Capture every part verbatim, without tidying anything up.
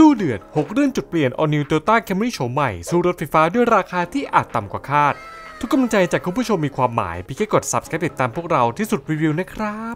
สู้เดือดหกเรื่องจุดเปลี่ยน All New Toyota Camry โฉมใหม่สู้รถไฟฟ้าด้วยราคาที่อาจต่ำกว่าคาดทุกกำลังใจจากคุณผู้ชมมีความหมายเพียงแค่กด Subscribe ติดตามพวกเราที่สุดรีวิวนะครับ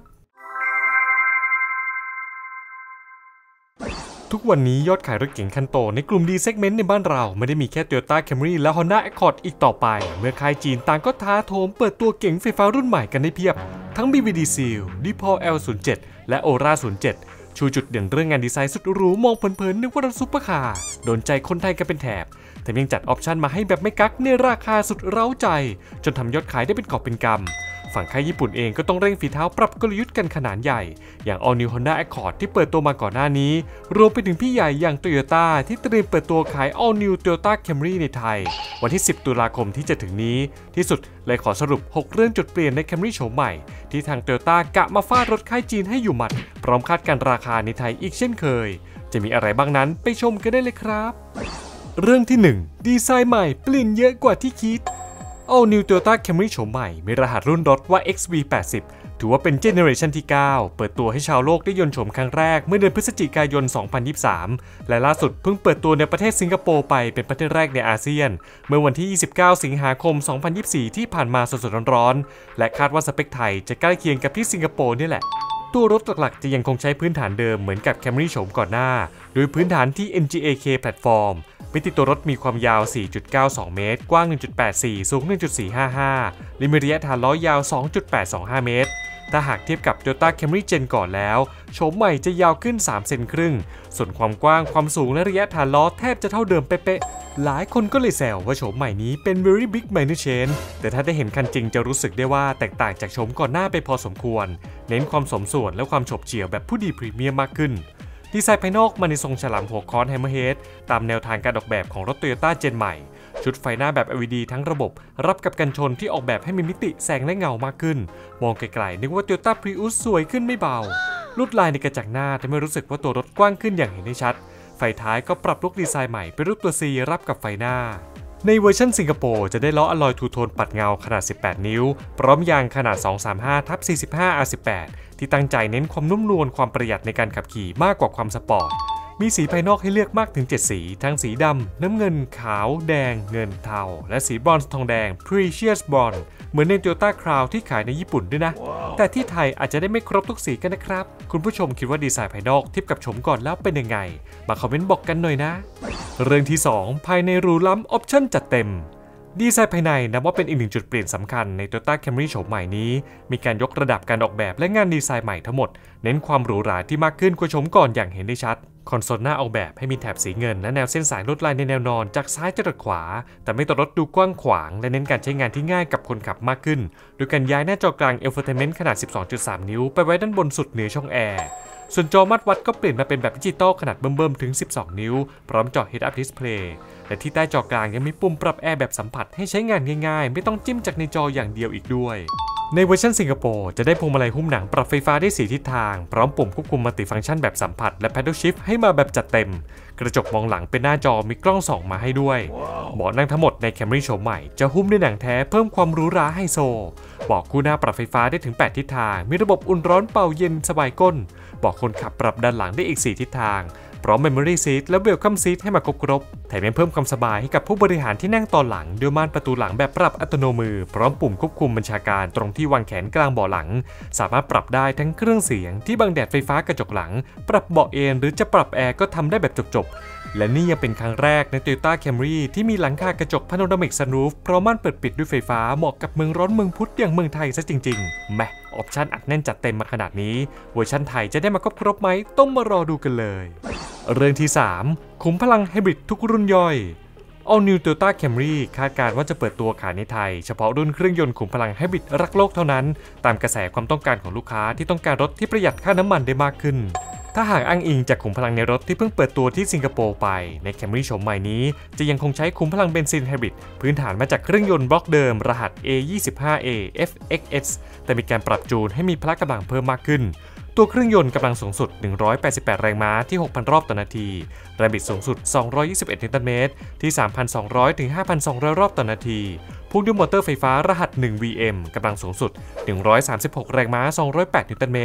ทุกวันนี้ยอดขายรถเก๋งคันโตในกลุ่ม D Segment ในบ้านเราไม่ได้มีแค่ Toyota Camry และ Honda Accord อีกต่อไปเมื่อค่ายจีนต่างก็ท้าโถมเปิดตัวเก๋งไฟฟ้ารุ่นใหม่กันได้เพียบทั้ง บี วี ดี Seal ดี พอล แอล ศูนย์เจ็ด และ Aura ศูนย์เจ็ดชูจุดเด่นเรื่องงานดีไซน์สุดหรูมองเพลินๆนึกว่ารถซุปเปอร์คาร์โดนใจคนไทยกันเป็นแถบแต่ยังจัดออปชันมาให้แบบไม่กักในราคาสุดเร้าใจจนทำยอดขายได้เป็นกอบเป็นกำฝั่งค่ายญี่ปุ่นเองก็ต้องเร่งฝีเท้าปรับกลยุทธ์กันขนาดใหญ่อย่าง All New Honda Accord ที่เปิดตัวมาก่อนหน้านี้รวมไปถึงพี่ใหญ่อย่าง Toyota ที่เตรียมเปิดตัวขาย All New Toyota Camry ในไทยวันที่สิบตุลาคมที่จะถึงนี้ที่สุดเลยขอสรุปหกเรื่องจุดเปลี่ยนใน Camry โฉมใหม่ที่ทาง Toyota กะมาฟาดรถค่ายจีนให้อยู่หมัดพร้อมคาดการราคาในไทยอีกเช่นเคยจะมีอะไรบ้างนั้นไปชมกันได้เลยครับเรื่องที่หนึ่งดีไซน์ใหม่เปลี่ยนเยอะกว่าที่คิดAll New Toyota Camry โฉมใหม่มีรหัสรุ่นรถว่า เอ็กซ์ วี แปดสิบ ถือว่าเป็นเจเนอเรชันที่ เก้า เปิดตัวให้ชาวโลกได้ยนต์โฉมครั้งแรกเมื่อเดือนพฤศจิกายน สองพันยี่สิบสาม และล่าสุดเพิ่งเปิดตัวในประเทศสิงคโปร์ไปเป็นประเทศแรกในอาเซียนเมื่อวันที่ ยี่สิบเก้า สิงหาคม สองพันยี่สิบสี่ ที่ผ่านมาสดๆร้อนๆและคาดว่าสเปคไทยจะใกล้เคียงกับที่สิงคโปร์นี่แหละตัวรถหลักๆจะยังคงใช้พื้นฐานเดิมเหมือนกับ Camry โฉมก่อนหน้าโดยพื้นฐานที่ เอ็น จี เอ เค Platformมิติตัวรถมีความยาว สี่จุดเก้าสอง เมตรกว้าง หนึ่งจุดแปดสี่ สูง หนึ่งจุดสี่ห้าห้า และมีระยะฐานล้อยาว สองจุดแปดสองห้า เมตรถ้าหากเทียบกับ Toyota Camry Gen ก่อนแล้วโฉมใหม่จะยาวขึ้นสามเซนครึ่งส่วนความกว้างความสูงและระยะฐานล้อแทบจะเท่าเดิมเป๊ะๆหลายคนก็เลยแซวว่าโฉมใหม่นี้เป็น very big minor change แต่ถ้าได้เห็นคันจริงจะรู้สึกได้ว่าแตกต่างจากโฉมก่อนหน้าไปพอสมควรเน้นความสมส่วนและความฉบเฉี่ยวแบบผู้ดีพรีเมียมมากขึ้นดีไซน์ภายนอกมาในทรงฉลามหัวค้อนแฮมเมอร์เฮดตามแนวทางการออกแบบของรถ Toyota Gen ใหม่ชุดไฟหน้าแบบ แอล อี ดี ทั้งระบบรับกับกันชนที่ออกแบบให้มีมิติแสงและเงามากขึ้นมองไกลๆนึกว่า Toyota Prius สวยขึ้นไม่เบาลวดลายในกระจังหน้าทำให้รู้สึกว่าตัวรถกว้างขึ้นอย่างเห็นได้ชัดไฟท้ายก็ปรับลุคดีไซน์ใหม่เป็นรูปตัว C รับกับไฟหน้าในเวอร์ชันสิงคโปร์จะได้ล้ออลลอยทูโทนปัดเงาขนาดสิบแปดนิ้วพร้อมยางขนาด สองสามห้า ทับ สี่สิบห้า อาร์ สิบแปด ที่ตั้งใจเน้นความนุ่มนวลความประหยัดในการขับขี่มากกว่าความสปอร์ตมีสีภายนอกให้เลือกมากถึงเจ็ดสีทั้งสีดำน้ำเงินขาวแดงเงินเทาและสีบรอนซ์ทองแดง Precious Bronze เหมือนใน Toyota Crown ที่ขายในญี่ปุ่นด้วยนะ wow. แต่ที่ไทยอาจจะได้ไม่ครบทุกสีกันนะครับคุณผู้ชมคิดว่าดีไซน์ภายนอกเทียบกับโฉมก่อนแล้วเป็นยังไงมาคอมเมนต์บอกกันหน่อยนะเรื่องที่สองภายในหรูล้ำออปชั่นจัดเต็มดีไซน์ภายในนับว่าเป็นอีกหนึ่งจุดเปลี่ยนสำคัญใน Toyota Camry โฉมใหม่นี้มีการยกระดับการออกแบบและงานดีไซน์ใหม่ทั้งหมดเน้นความหรูหราที่มากขึ้นกว่าโฉมก่อนอย่างเห็นได้ชัดคอนโซลหน้าออกแบบให้มีแถบสีเงินและแนวเส้นสายลวดลายในแนวนอนจากซ้ายจรดขวาแต่ไม่ตัวรถดูกว้างขวางและเน้นการใช้งานที่ง่ายกับคนขับมากขึ้นโดยการย้ายหน้าจอกลาง Infotainment ขนาด สิบสองจุดสาม นิ้วไปไว้ด้านบนสุดเหนือช่องแอร์ส่วนจอมัดวัดก็เปลี่ยนมาเป็นแบบดิจิตอลขนาดเบิ่มๆถึงสิบสองนิ้วพร้อมจอ Head Up Display และที่ใต้จอกลางยังมีปุ่มปรับแอร์แบบสัมผัสให้ใช้งานง่ายๆไม่ต้องจิ้มจากในจออย่างเดียวอีกด้วยในเวอร์ชันสิงคโปร์จะได้พวงมาลัยหุ้มหนังปรับไฟฟ้าได้สี่ทิศทางพร้อมปุ่มควบคุมมัลติฟังก์ชันแบบสัมผัสและ Paddle Shift ให้มาแบบจัดเต็มกระจกมองหลังเป็นหน้าจอมีกล้องส่องมาให้ด้วย wow. เบาะนั่งทั้งหมดใน Camry โฉมใหม่จะหุ้มด้วยหนังแท้เพิ่มความหรูหราไฮโซเบาะคู่หน้าปรับไฟฟ้าได้ถึงแปดทิศทางมีระบบอุ่นร้อนเป่าเย็นสบายก้นเบาะคนขับปรับด้านหลังได้อีกสี่ทิศทางพร้อม Memory Seat และ Welcome Seat ให้มาครบครบแถมยังเพิ่มความสบายให้กับผู้บริหารที่นั่งตอนหลังด้วยม่านประตูหลังแบบปรับอัตโนมือพร้อมปุ่มควบคุมบัญชาการตรงที่วางแขนกลางเบาะหลังสามารถปรับได้ทั้งเครื่องเสียงที่บังแดดไฟฟ้ากระจกหลังปรับเบาะเอนหรือจะปรับแอร์ก็ทำได้แบบจบๆและนี่ยังเป็นครั้งแรกใน Toyota Camry ที่มีหลังคากระจก Panoramic Sunroof พร้อมม่านเปิดปิดด้วยไฟฟ้าเหมาะกับเมืองร้อนเมืองพุธอย่างเมืองไทยซะจริงๆแหมออปชั่นอัดแน่นจัดเต็มมาขนาดนี้เวอร์ชันไทยจะได้มาครบครบไหมต้องมารอดูกันเลยเรื่องที่สามขุมพลังไฮบริดทุกรุ่นย่อย All New Toyota Camry คาดการณ์ว่าจะเปิดตัวขายในไทยเฉพาะรุ่นเครื่องยนต์ขุมพลังไฮบริดรักโลกเท่านั้นตามกระแสความต้องการของลูกค้าที่ต้องการรถที่ประหยัดค่าน้ำมันได้มากขึ้นถ้าหากอ้างอิงจากขุมพลังในรถที่เพิ่งเปิดตัวที่สิงคโปร์ไปใน Camry โฉมใหม่นี้จะยังคงใช้ขุมพลังเบนซินไฮบริดพื้นฐานมาจากเครื่องยนต์บล็อกเดิมรหัส เอ ยี่สิบห้า เอ เอฟ เอ็กซ์ เอส แต่มีการปรับจูนให้มีพละกำลังเพิ่มมากขึ้นตัวเครื่องยนต์กำลังสูงสุดหนึ่งร้อยแปดสิบแปดแรงม้าที่ หกพัน รอบต่อนาทีแรงบิดสูงสุดสองร้อยยี่สิบเอ็ดนิวตันเมตรที่ สามพันสองร้อย ถึง ห้าพันสองร้อย รอบต่อนาทีพ่วงด้วยมอเตอร์ไฟฟ้ารหัส หนึ่ง วี เอ็ม กำลังสูงสุดหนึ่งร้อยสามสิบหกแรงม้าสองร้อยแปดนิวตันเมตร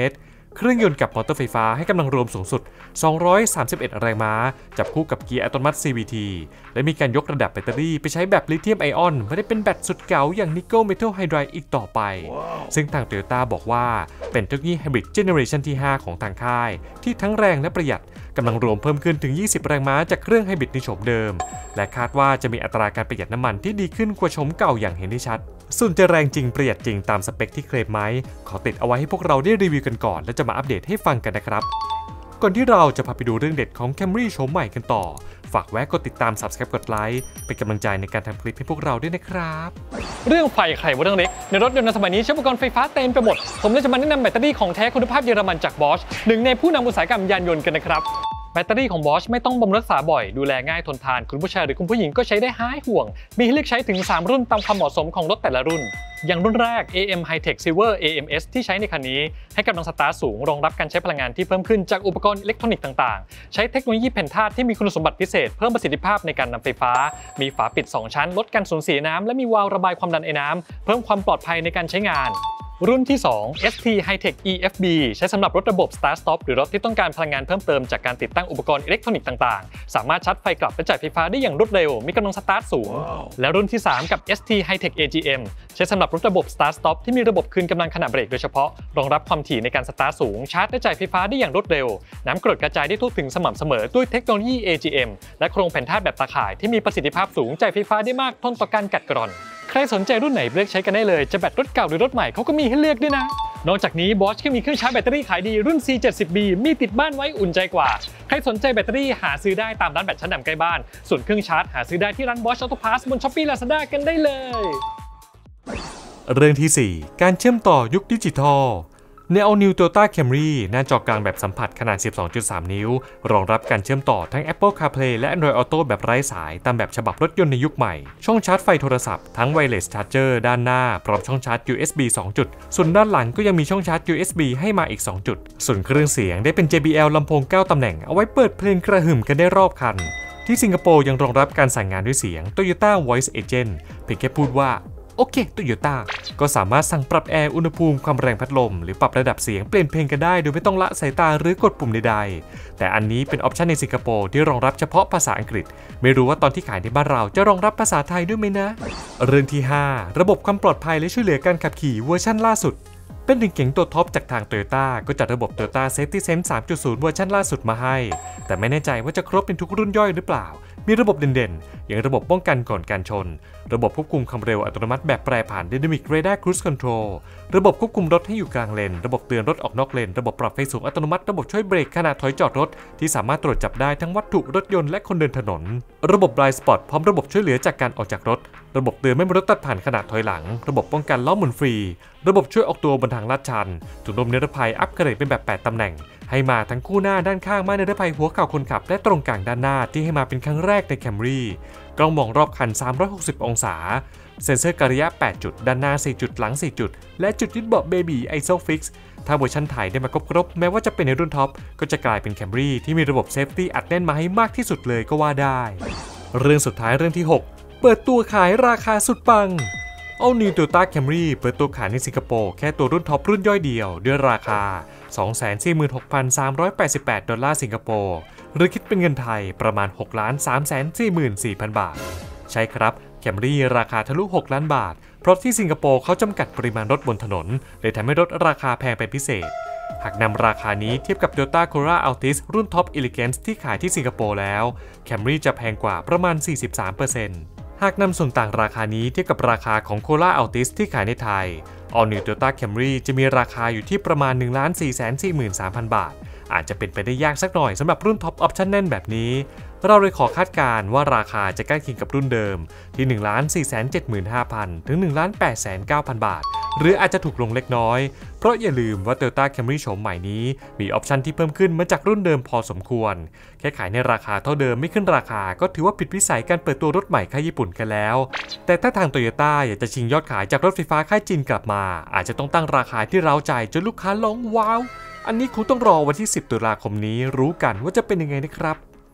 เครื่องยนต์กับมอเตอร์ไฟฟ้าให้กำลังรวมสูงสุดสองร้อยสามสิบเอ็ดแรงม้าจับคู่กับเกียร์อัตโนมัติ ซี วี ที และมีการยกระดับแบตเตอรี่ไปใช้แบบลิเธียมไอออนไม่ได้เป็นแบตสุดเก่าอย่างนิกเกิลเมทัลไฮไดรด์อีกต่อไป wow. ซึ่งทาง Toyota บอกว่าเป็นเทคโนโลยีไฮบริดเจเนอเรชันที่ห้าของทางค่ายที่ทั้งแรงและประหยัดกำลังรวมเพิ่มขึ้นถึงยี่สิบแรงม้าจากเครื่องไฮบริดในโฉมเดิมและคาดว่าจะมีอัตราการประหยัดน้ำมันที่ดีขึ้นกว่าโฉมเก่าอย่างเห็นได้ชัดส่วนจะแรงจริงประหยัดจริงตามสเปคที่เคลมไหมขอติดเอาไว้ให้พวกเราได้รีวิวกันก่อนและจะมาอัปเดตให้ฟังกันนะครับก่อนที่เราจะพาไปดูเรื่องเด็ดของ Camry โฉมใหม่กันต่อฝากแวะกดติดตาม Subscribe กดไลค์เป็นกำลังใจในการทำคลิปให้พวกเราด้วยนะครับเรื่องไฟใครว่าเรื่องเล็กในรถยนต์ในสมัยนี้ใช้อุปกรณ์ไฟฟ้าเต็มไปหมดผมเลยจะมาแนะนำแบตเตอรี่ของแท้คุณภาพเยอรมันจาก Bosch หนึ่งในผู้นำอุตสาหกรรมยานยนต์กันนะครับแบตเตอรี่ของ Bosch ไม่ต้องบำรุงรักษาบ่อยดูแลง่ายทนทานคุณผู้ชายหรือคุณผู้หญิงก็ใช้ได้หายห่วงมีให้เลือกใช้ถึงสามรุ่นตามความเหมาะสมของรถแต่ละรุ่นอย่างรุ่นแรก เอ เอ็ม High-Tech Silver เอ เอ็ม เอส ที่ใช้ในคันนี้ให้กำลังสตาร์ทสูงรองรับการใช้พลังงานที่เพิ่มขึ้นจากอุปกรณ์อิเล็กทรอนิกส์ต่างๆใช้เทคโนโลยีแผ่นธาตุที่มีคุณสมบัติพิเศษเพิ่มประสิทธิภาพในการนำไฟฟ้ามีฝาปิดสองชั้นลดการสูญเสียน้ำและมีวาล์วระบายความดันไอน้ำเพิ่มความปลอดภัยในการใช้งานรุ่นที่สอง เอส ที High-Tech อี เอฟ บี ใช้สำหรับรถระบบ Start Stop หรือรถที่ต้องการพลังงานเพิ่มเติมจากการติดตั้งอุปกรณ์อิเล็กทรอนิกส์ต่างๆสามารถชาร์จไฟกลับและจ่ายไฟฟ้าได้อย่างรวดเร็วมีกำลังสตาร์ทสูง wow. และรุ่นที่สามกับ เอส ที High-Tech เอ จี เอ็ม ใช้สำหรับรถระบบ Start Stop ที่มีระบบคืนกำลังขณะเบรกโดยเฉพาะรองรับความถี่ในการสตาร์ทสูงชาร์จและจ่ายไฟฟ้าได้อย่างรวดเร็วน้ำกรดกระจายได้ทั่วถึงสม่ำเสมอด้วยเทคโนโลยี เอ จี เอ็ม และโครงแผ่นธาตุแบบตาข่ายที่มีประสิทธิภาพสูงจ่ายไฟฟ้าได้มากทนต่อการกัดกร่อนใครสนใจรุ่นไหนเลือกใช้กันได้เลยจะแบตรถเก่าหรือรถใหม่เขาก็มีให้เลือกด้วยนะนอกจากนี้ Bosch ก็มีเครื่องชาร์จแบตเตอรี่ขายดีรุ่น ซี เจ็ดสิบ บี มีติดบ้านไว้อุ่นใจกว่าใครสนใจแบตเตอรี่หาซื้อได้ตามร้านแบตชั้นนำใกล้บ้านส่วนเครื่องชาร์จหาซื้อได้ที่ร้าน Bosch Auto Parts บน Shopee Lazada กันได้เลยเรื่องที่สี่การเชื่อมต่อยุคดิจิทัลใน All New Toyota Camry หน้าจอกลางแบบสัมผัสขนาด สิบสองจุดสาม นิ้วรองรับการเชื่อมต่อทั้ง Apple CarPlay และ Android Auto แบบไร้สายตามแบบฉบับรถยนต์ในยุคใหม่ช่องชาร์จไฟโทรศัพท์ทั้ง Wireless Charger ด้านหน้าพร้อมช่องชาร์จ ยู เอส บี สอง จุดส่วนด้านหลังก็ยังมีช่องชาร์จ ยู เอส บี ให้มาอีก สอง จุดส่วนเครื่องเสียงได้เป็น เจ บี แอล ลำโพงเก้าตำแหน่งเอาไว้เปิดเพลงกระหึ่มกันได้รอบคันที่สิงคโปร์ยังรองรับการสั่งงานด้วยเสียง Toyota Voice Agent เพียงแค่พูดว่าโอเค Toyota ก็สามารถสั่งปรับแอร์อุณหภูมิความแรงพัดลมหรือปรับระดับเสียงเปลี่ยนเพลงกันได้โดยไม่ต้องละสายตาหรือกดปุ่มใดๆแต่อันนี้เป็นออปชันในสิงคโปร์ที่รองรับเฉพาะภาษาอังกฤษไม่รู้ว่าตอนที่ขายในบ้านเราจะรองรับภาษาไทยด้วยไหมนะเรื่องที่ห้าระบบความปลอดภัยและช่วยเหลือการขับขี่เวอร์ชั่นล่าสุดเป็นหนึ่งเก๋งตัวท็อปจากทาง Toyota ก็จัดระบบ Toyota Safety Sense สามจุดศูนย์ เวอร์ชันล่าสุดมาให้แต่ไม่แน่ใจว่าจะครบเป็นทุกรุ่นย่อยหรือเปล่ามีระบบเด่นๆอย่างระบบป้องกันก่อนการชนระบบควบคุมความเร็วอัตโนมัติแบบแปรผัน Dynamic Radar Cruise Control ระบบควบคุมรถให้อยู่กลางเลนระบบเตือนรถออกนอกเลนระบบปรับไฟสูงอัตโนมัติระบบช่วยเบรกขณะถอยจอดรถที่สามารถตรวจจับได้ทั้งวัตถุรถยนต์และคนเดินถนนระบบ Blind Spot พร้อมระบบช่วยเหลือจากการออกจากรถระบบเตือนไม่มีรถตัดผ่านขณะถอยหลังระบบป้องกันล้อหมุนฟรีระบบช่วยออกตัวบนทางลาดชันถุงลมนิรภัยอัปเกรดเป็นแบบแปดตำแหน่งให้มาทั้งคู่หน้าด้านข้างม่านนิรภัยหัวเข่าคนขับและตรงกลางด้านหน้าที่ให้มาเป็นครั้งแรกใน Camry กล้องมองรอบคันสามร้อยหกสิบองศาเซ็นเซอร์การะยะแปดจุดด้านหน้าสี่จุดหลังสี่จุดและจุดยึดเบาะ Baby Isofix ถ้าเวอร์ชันไทยได้มาครบๆแม้ว่าจะเป็นในรุ่นท็อปก็จะกลายเป็น Camry ที่มีระบบเซฟตี้อัดแน่นมาให้มากที่สุดเลยก็ว่าได้เรื่องสุดท้ายเรื่องที่หกเปิดตัวขายราคาสุดปังAll New Toyota Camry เปิดตัวขายในสิงคโปร์แค่ตัวรุ่นท็อปรุ่นย่อยเดียวด้วยราคา สองแสนสี่หมื่นหกพันสามร้อยแปดสิบแปด ดอลลาร์สิงคโปร์หรือคิดเป็นเงินไทยประมาณ หกล้านสามแสนสี่หมื่นสี่พัน บาทใช่ครับ Camry ราคาทะลุหกล้านบาทเพราะที่สิงคโปร์เขาจำกัดปริมาณรถบนถนนเลยทำให้รถราคาแพงเป็นพิเศษหากนำราคานี้เทียบกับ Toyota Corolla Altis รุ่น Top Elegance ที่ขายที่สิงคโปร์แล้ว Camry จะแพงกว่าประมาณ สี่สิบสามเปอร์เซ็นต์หากนำส่วนต่างราคานี้เทียบกับราคาของ Corolla Altis ที่ขายในไทย All New Toyota Camry จะมีราคาอยู่ที่ประมาณ หนึ่งล้านสี่แสนสี่หมื่นสามพัน บาทอาจจะเป็นไปได้ยากสักหน่อยสำหรับรุ่นท็อปออปชั่นแน่นแบบนี้เราเลยขอคาดการณ์ว่าราคาจะใกล้เคียงกับรุ่นเดิมที่ หนึ่งล้านสี่แสนเจ็ดหมื่นห้าพัน ถึง หนึ่งล้านแปดแสนเก้าพัน บาทหรืออาจจะถูกลงเล็กน้อยเพราะอย่าลืมว่า Toyota Camry โฉมใหม่นี้มีออปชั่นที่เพิ่มขึ้นมาจากรุ่นเดิมพอสมควรแค่ขายในราคาเท่าเดิมไม่ขึ้นราคาก็ถือว่าผิดวิสัยการเปิดตัวรถใหม่ค่ายญี่ปุ่นกันแล้วแต่ถ้าทาง Toyota อยากจะชิงยอดขายจากรถไฟฟ้าค่ายจีนกลับมาอาจจะต้องตั้งราคาที่เร้าใจจนลูกค้าร้องว้าวอันนี้คงต้องรอวันที่สิบตุลาคมนี้รู้กันว่าจะเป็นยังไงนะครับ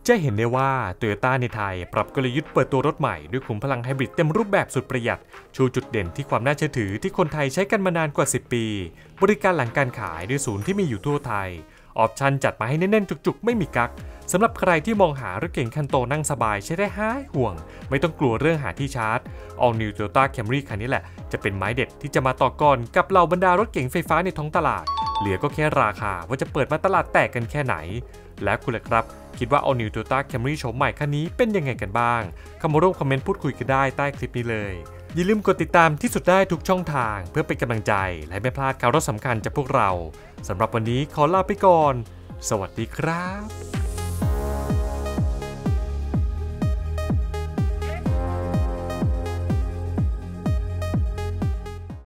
จะเห็นได้ว่า Toyota ในไทยปรับกลยุทธ์เปิดตัวรถใหม่ด้วยขุมพลังไฮบริดเต็มรูปแบบสุดประหยัดชูจุดเด่นที่ความน่าเชื่อถือที่คนไทยใช้กันมานานกว่าสิบปีบริการหลังการขายด้วยศูนย์ที่มีอยู่ทั่วไทยออปชั่นจัดมาให้แน่นๆจุกๆไม่มีกั๊กสำหรับใครที่มองหารถเก๋งคันโตนั่งสบายใช้ได้หายห่วงไม่ต้องกลัวเรื่องหาที่ชาร์จ All New Toyota Camry คันนี้แหละจะเป็นไม้เด็ดที่จะมาต่อกรกับเหล่าบรรดารถเก๋งไฟฟ้าในท้องตลาดเหลือก็แค่ราคาว่าจะเปิดมาตลาดแตกกันแค่ไหนและคุณล่ะครับคิดว่า All New Toyota Camry โฉมใหม่คันนี้เป็นยังไงกันบ้างเข้ามาร่วมคอมเมนต์พูดคุยกันได้ใต้คลิปนี้เลยอย่าลืมกดติดตามที่สุดได้ทุกช่องทางเพื่อเป็นกำลังใจและไม่พลาดข่าวสำคัญจากพวกเราสำหรับวันนี้ขอลาไปก่อนสวัสดีครับ